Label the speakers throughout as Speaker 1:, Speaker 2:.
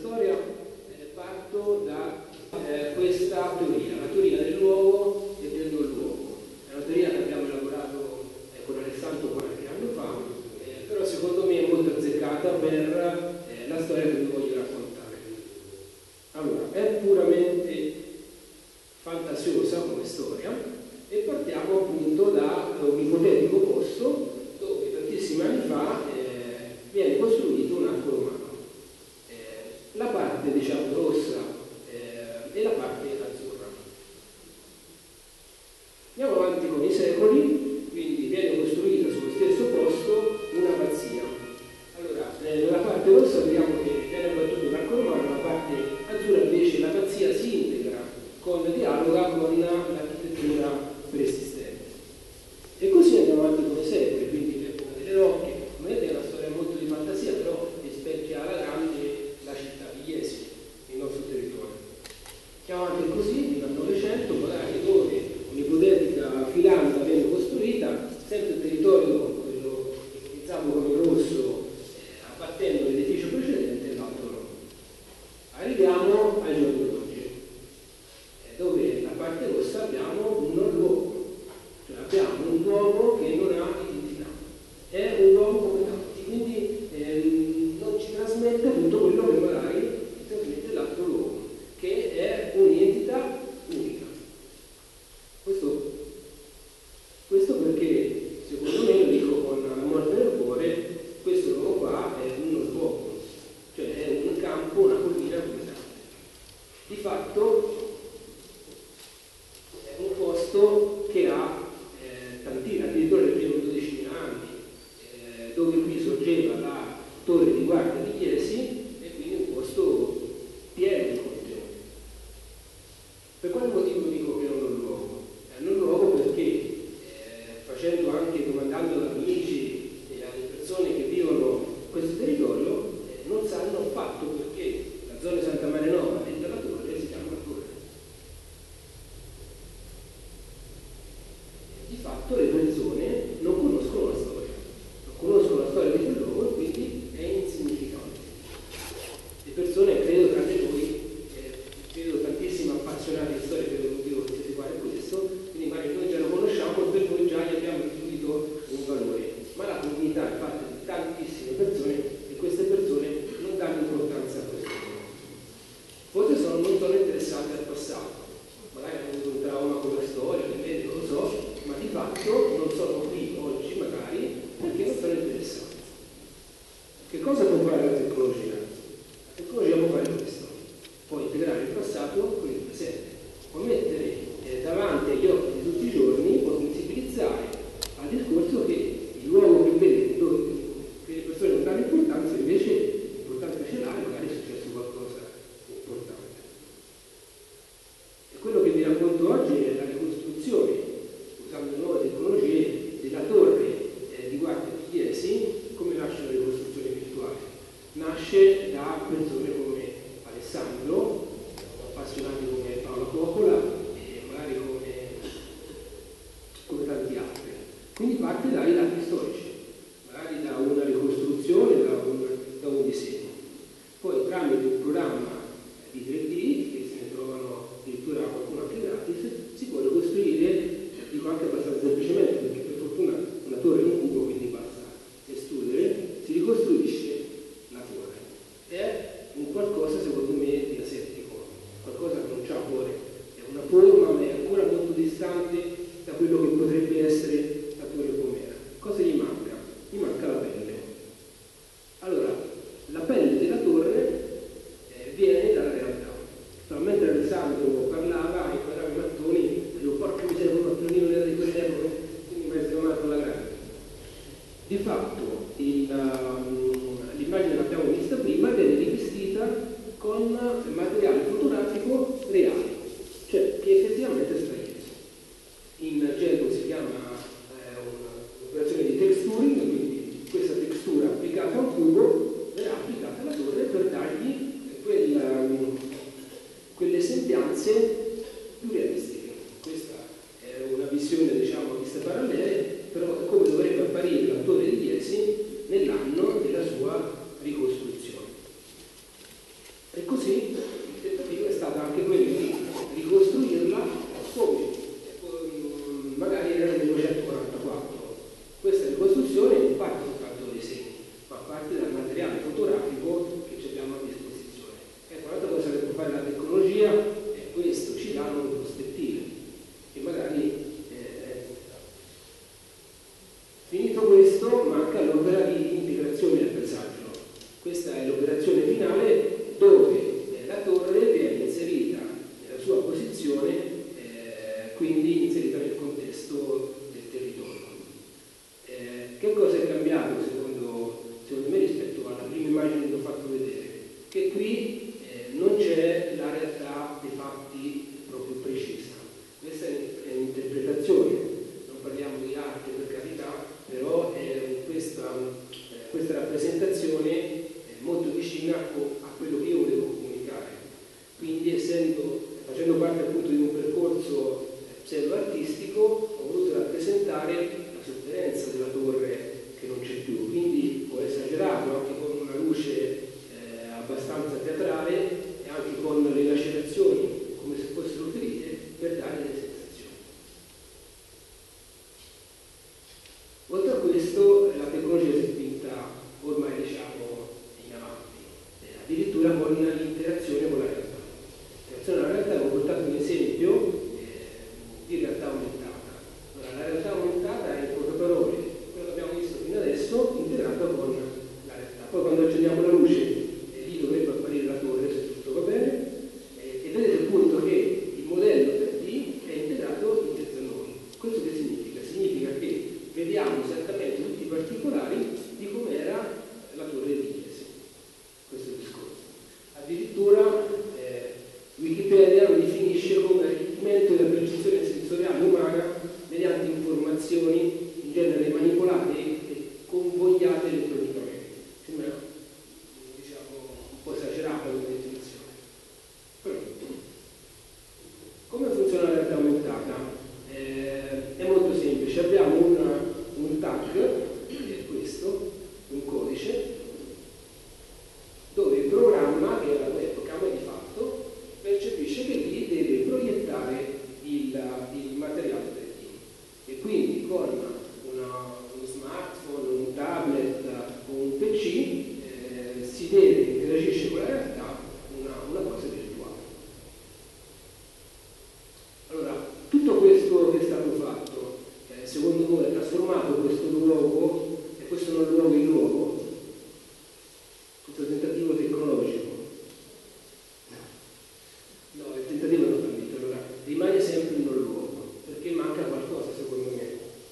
Speaker 1: storia parto da questa teoria, la teoria del luogo e del non luogo. È una teoria che abbiamo elaborato con Alessandro qualche anno fa, però secondo me è molto azzeccata per la storia che vi voglio raccontare. Allora, è puramente fantasiosa come storia e partiamo appunto da un ipotetico posto dove tantissimi anni fa viene costruito un arco romano. La parte diciamo rossa e la parte azzurra. Andiamo avanti con i secoli, quindi viene costruita sullo stesso posto un'abbazia. Allora, nella parte rossa vediamo che viene abbattuto l'arco romano, nella parte azzurra invece l'abbazia si integra dialoga con l'architettura preesistente. E così andiamo avanti con i secoli, quindi l'epoca delle rocche. Come vedete è una storia molto di fantasia, però rispecchia alla grande la città di Iesi, il nostro territorio. Andiamo avanti così, fino al Novecento, magari dove un'ipotetica filanda viene costruita, sempre il territorio, quello ipotizzato come rosso, abbattendo l'edificio precedente e l'altro no. Arriviamo ai giorni d'oggi, dove la parte rossa abbiamo un non luogo, cioè abbiamo un luogo che non ha identità, è un luogo come tanti, quindi non ci trasmette tutto quello che magari ci trasmette l'altro luogo, che è un'identità unica. Questo perché, secondo me, lo dico con la morte nel cuore, questo luogo qua è uno luogo, cioè è un campo, una collina come tante. Di fatto è un posto che ha addirittura nel primo 12.000 anni, dove qui sorgeva la torre di guardia di Iesi, e quindi un posto pieno di contenuti. Per quale motivo dico che non è un luogo? È un luogo perché facendo anche, domandando ad amici e alle persone che vivono questo territorio, non sanno affatto perché la zona di Santa Maria Nova dentro la torre si chiama torre. Di fatto le persone non conoscono la storia di quel luogo e quindi è insignificante. Le persone, credo tranne voi, vedo tantissimi appassionati di storia, credo che io sia fare questo, quindi magari noi già lo conosciamo e per noi già gli abbiamo attribuito un valore, ma la comunità è fatta di tantissime persone e queste persone non danno importanza a questo luogo. Forse non sono interessati al passato, magari hanno avuto un trauma con la storia, non lo so, ma di fatto non sono qui oggi magari perché non sono interessati. Che cosa può fare la tecnologia? La tecnologia può fare questo, può integrare il passato con il presente, può mettere davanti agli occhi di tutti i giorni, può sensibilizzare al discorso che il luogo che vedete, dove le persone non danno importanza, invece l'importanza ce l'ha e magari è successo qualcosa di importante. E quello che vi racconto oggi è la ricostruzione, usando nuove tecnologie, della torre di guardia di Iesi. Come nasce la ricostruzione virtuale? Nasce da persone come Alessandro, appassionati come Paolo Coppola e magari come tanti altri. Quindi parte dai dati storici, magari da una ricostruzione, da un disegno. Poi tramite un programma di 3D, che se ne trovano addirittura qualcuno anche gratis, si può ricostruire, dico anche abbastanza semplicemente, perché per fortuna una torre è un cubo, quindi basta estudere, si ricostruisce la torre. È un qualcosa secondo me di asettico, qualcosa che non c'ha cuore, è una forma ma è ancora molto distante da quello che potrebbe essere la torre com'era. Cosa gli manca? Gli manca la pelle. Allora, la pelle della torre viene dalla realtà. Mentre Alessandro parlava, inquadrava i mattoni, dicevo porca miseria, un mattonino era di quell'epoca, quindi mi è sgamato la grande. Di fatto l'immagine che abbiamo vista prima viene rivestita con materiale fotografico reale, cioè che effettivamente è estraeso. In gergo si chiama un'operazione di texturing, quindi questa textura applicata a un cubo verrà applicata alla torre per dargli quelle sembianze più realistiche. Questa è una visione, diciamo, a viste parallele, però è come dovrebbe apparire la torre di Iesi nell'anno della sua ricostruzione. pseudo-artistico, ho voluto rappresentare la sofferenza della torre che non c'è più, quindi ho esagerato anche con una luce abbastanza teatrale e anche con le lacerazioni come se fossero ferite per dare delle sensazioni. Oltre a questo la tecnologia si è spinta ormai diciamo in avanti, addirittura con l'interazione con la realtà. L'interazione con la realtà ho portato un esempio di realtà aumentata. Allora, la realtà aumentata è in poche parole quello che abbiamo visto fino adesso integrato con la realtà. Poi quando accendiamo la luce lì dovrebbe apparire la torre se tutto va bene e vedete appunto che il modello 3D è integrato in mezzo a noi. Questo che significa? Significa che vediamo esattamente tutti i particolari di com'era la torre di Chiesa. Questo è il discorso. Addirittura Wikipedia lo definisce come arricchimento della percezione sensoriale umana mediante informazioni in genere manipolate e convogliate elettronicamente. Sembra diciamo un po' esagerata come definizione. Però, come funziona la realtà aumentata? È molto semplice, abbiamo un tag, che è questo, un codice, dove il programma, che è la webcam di fatto, percepisce che lì deve proiettare il materiale 3D. E quindi con uno smartphone, un tablet o un PC si deve, interagisce con la realtà, una cosa virtuale. Allora, tutto questo che è stato fatto, secondo voi ha trasformato questo luogo, e questo non è un luogo in luogo? Questo tentativo tecnologico? No, il tentativo non fallito, allora rimane sempre in un luogo, perché manca qualcosa secondo me.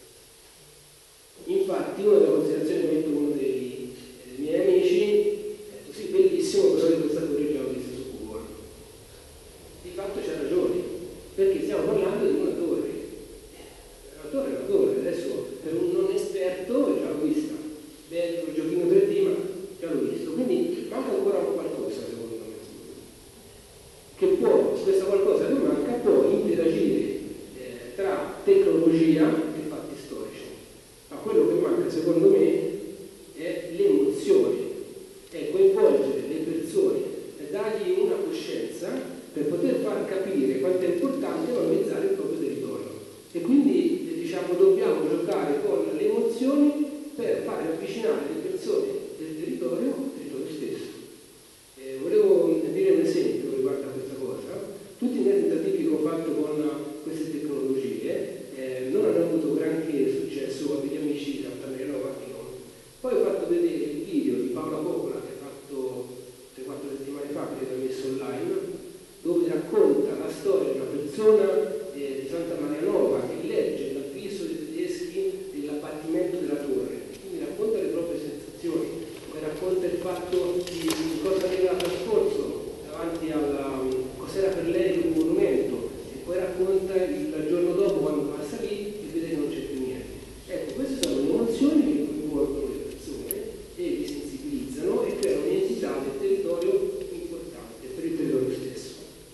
Speaker 1: Infatti una delle considerazioni che metto uno dei miei amici ha detto sì, bellissimo, però di questa torre già l'ho vista su Google. Di fatto c'ha ragione, perché stiamo parlando di una torre. Una torre è una torre, adesso per un non esperto già l'ho vista. Bello il giochino 3D, ma già l'ho visto. Quindi manca ancora qualcosa secondo me. Che può, questa qualcosa che manca può interagire tra tecnologia e fatti storici. Ma quello che manca secondo me è l'emozione, è coinvolgere le persone e dargli una coscienza per poter far capire quanto è importante valorizzare il proprio territorio. E quindi diciamo dobbiamo giocare con le emozioni per far avvicinare le persone del territorio al territorio stesso. Volevo dire un esempio riguardo a questa cosa. Tutti i miei tentativi che ho fatto con queste tecnologie non hanno avuto granché successo con degli amici di Santa Maria Nova che non. Poi ho fatto vedere il video di Paola Coppola che ha fatto 3-4 settimane fa, che l'ho messo online, dove racconta la storia di una persona di Santa Maria Nova che legge dal viso dei tedeschi dell'abbattimento della torre, quindi racconta le proprie sensazioni, poi racconta il fatto di cosa aveva trascorso davanti alla cos'era per lei il monumento e poi racconta il giorno dopo quando passa lì e vede che non c'è più niente. Ecco, queste sono le emozioni che coinvolgono le persone e li sensibilizzano e creano un'identità del territorio importante per il territorio stesso.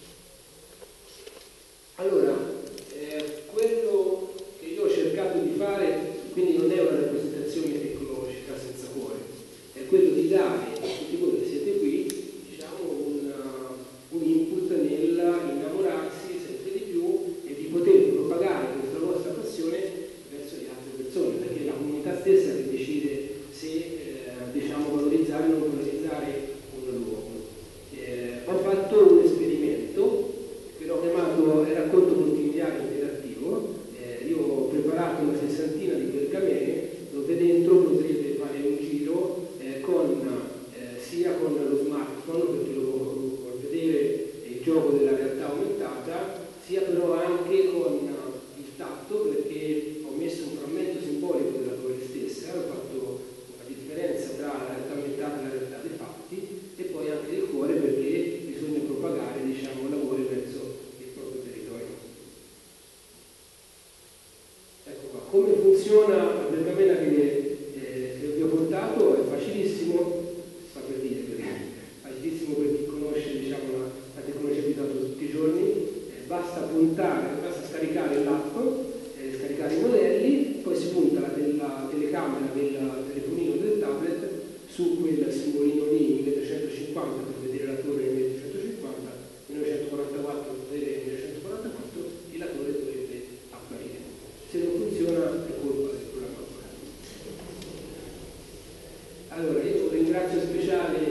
Speaker 1: Allora, quello che io ho cercato di fare quindi non è una rappresentazione tecnologica senza cuore, è quello di dare a tutti voi che siete qui diciamo un input nell'innamorarsi sempre di più e di poter propagare questa vostra passione verso le altre persone, perché è la comunità stessa che decide se diciamo valorizzare o non valorizzare un luogo. Ho fatto un esperimento che l'ho chiamato il racconto multimediale interattivo. Io ho preparato una sessantina di pergamene dove dentro potrete fare un giro sia con lo smartphone, perché lo vuol vedere il gioco della realtà aumentata, sia però anche con il tatto, perché ho messo un frammento simbolico della torre stessa, ho fatto una differenza tra la realtà aumentata e la realtà dei fatti, 1950 per vedere l'attore nel 1950, 1944 per vedere nel 1944, e l'attore dovrebbe apparire. Se non funziona è colpa del programmatore. Allora, io ringrazio speciale